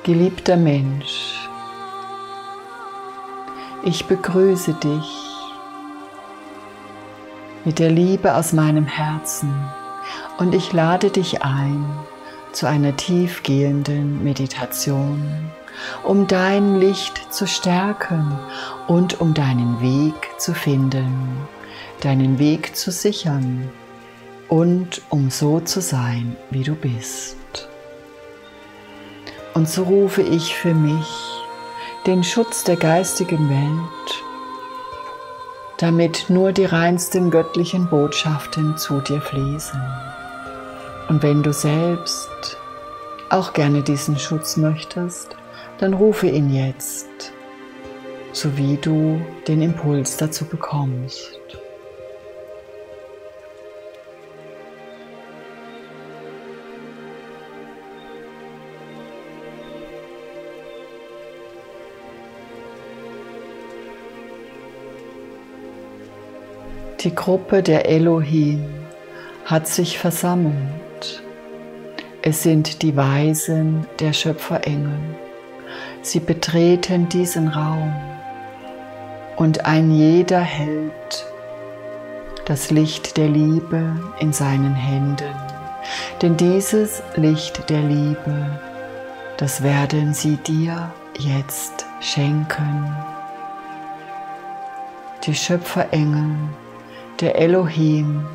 Geliebter Mensch, ich begrüße dich mit der Liebe aus meinem Herzen und ich lade dich ein zu einer tiefgehenden Meditation, um dein Licht zu stärken und um deinen Weg zu finden, deinen Weg zu sichern und um so zu sein, wie du bist. Und so rufe ich für mich den Schutz der geistigen Welt, damit nur die reinsten göttlichen Botschaften zu dir fließen. Und wenn du selbst auch gerne diesen Schutz möchtest, dann rufe ihn jetzt, so wie du den Impuls dazu bekommst. Die Gruppe der Elohim hat sich versammelt. Es sind die Weisen der Schöpferengel. Sie betreten diesen Raum und ein jeder hält das Licht der Liebe in seinen Händen. Denn dieses Licht der Liebe, das werden sie dir jetzt schenken. Die Schöpferengel der Elohim,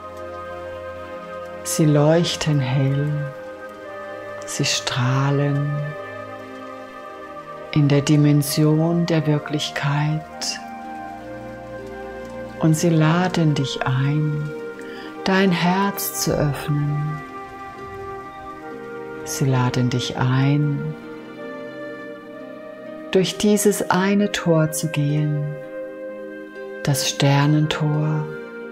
sie leuchten hell, sie strahlen in der Dimension der Wirklichkeit und sie laden dich ein, dein Herz zu öffnen. Sie laden dich ein, durch dieses eine Tor zu gehen, das Sternentor.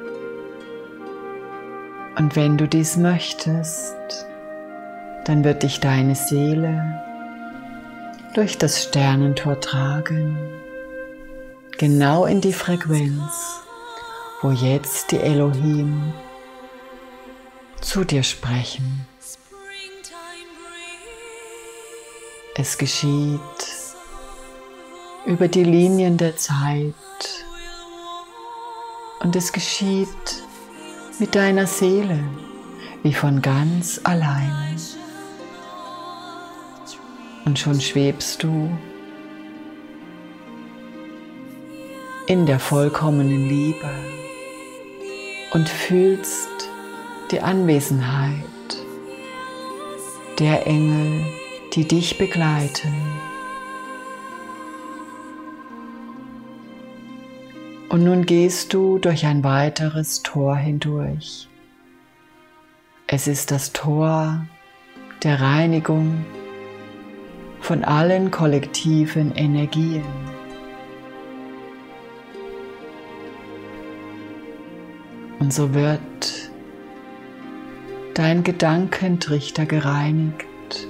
Und wenn du dies möchtest, dann wird dich deine Seele durch das Sternentor tragen, genau in die Frequenz, wo jetzt die Elohim zu dir sprechen. Es geschieht über die Linien der Zeit und es geschieht mit deiner Seele wie von ganz allein. Und schon schwebst du in der vollkommenen Liebe und fühlst die Anwesenheit der Engel, die dich begleiten. Und nun gehst du durch ein weiteres Tor hindurch. Es ist das Tor der Reinigung von allen kollektiven Energien. Und so wird dein Gedankentrichter gereinigt,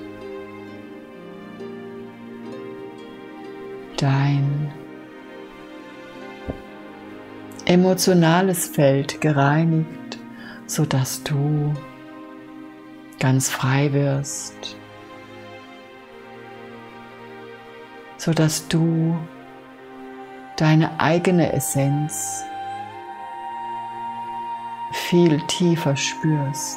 dein emotionales Feld gereinigt, sodass du ganz frei wirst, sodass du deine eigene Essenz viel tiefer spürst.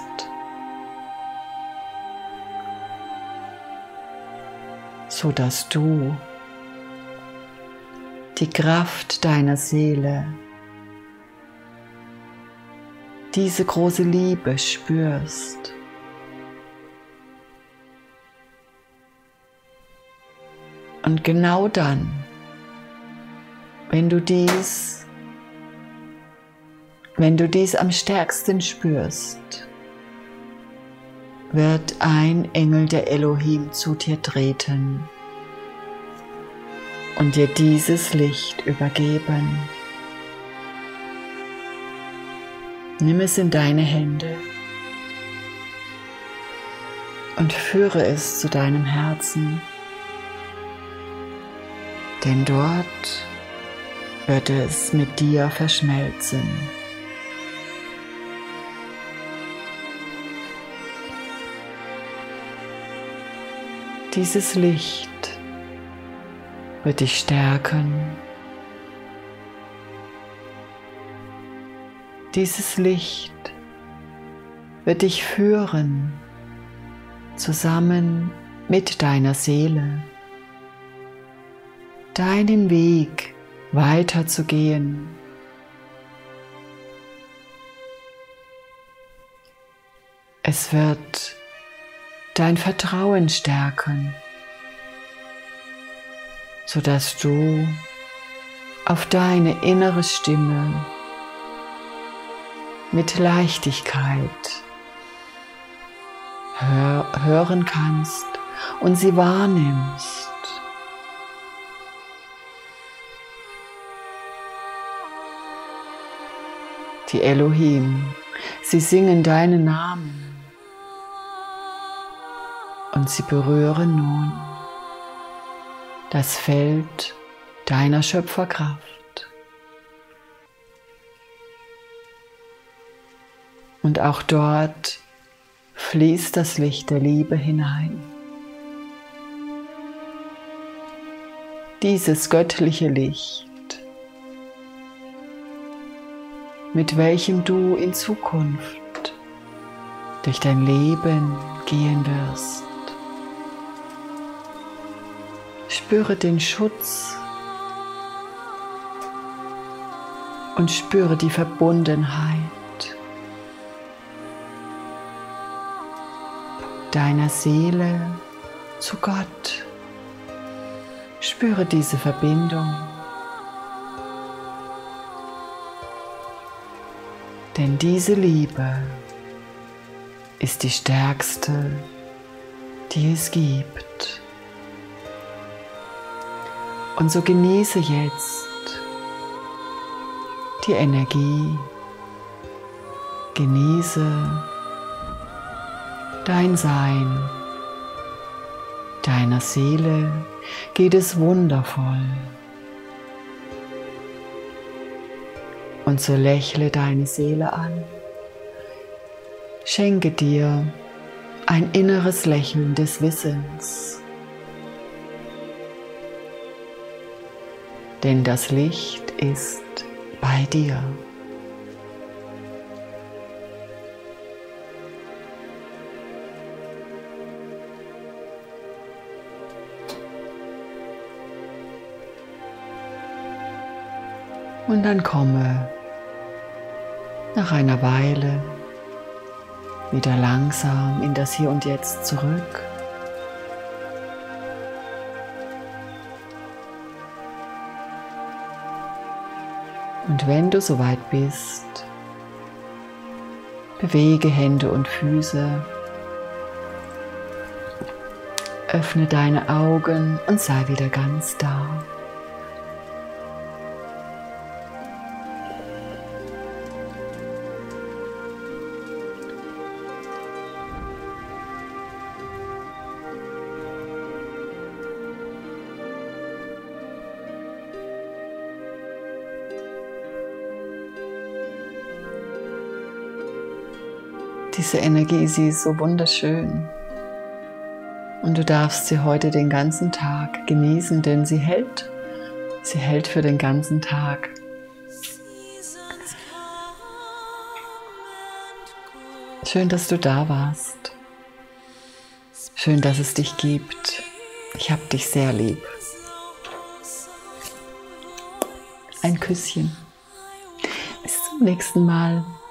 Sodass du die Kraft deiner Seele, diese große Liebe spürst. Und genau dann, wenn du dies am stärksten spürst, wird ein Engel der Elohim zu dir treten und dir dieses Licht übergeben. Nimm es in deine Hände und führe es zu deinem Herzen, denn dort wird es mit dir verschmelzen. Dieses Licht wird dich stärken. Dieses Licht wird dich führen, zusammen mit deiner Seele, deinen Weg weiterzugehen. Es wird dein Vertrauen stärken, sodass du auf deine innere Stimme mit Leichtigkeit hören kannst und sie wahrnimmst. Die Elohim, sie singen deinen Namen und sie berühren nun das Feld deiner Schöpferkraft. Und auch dort fließt das Licht der Liebe hinein. Dieses göttliche Licht, mit welchem du in Zukunft durch dein Leben gehen wirst. Spüre den Schutz und spüre die Verbundenheit deiner Seele zu Gott. Spüre diese Verbindung. Denn diese Liebe ist die stärkste, die es gibt. Und so genieße jetzt die Energie, genieße dein Sein, deiner Seele geht es wundervoll. Und so lächle deine Seele an, schenke dir ein inneres Lächeln des Wissens. Denn das Licht ist bei dir. Und dann komme nach einer Weile wieder langsam in das Hier und Jetzt zurück. Und wenn du soweit bist, bewege Hände und Füße, öffne deine Augen und sei wieder ganz da. Diese Energie, sie ist so wunderschön und du darfst sie heute den ganzen Tag genießen, denn sie hält für den ganzen Tag. Schön, dass du da warst. Schön, dass es dich gibt. Ich hab dich sehr lieb. Ein Küsschen. Bis zum nächsten Mal.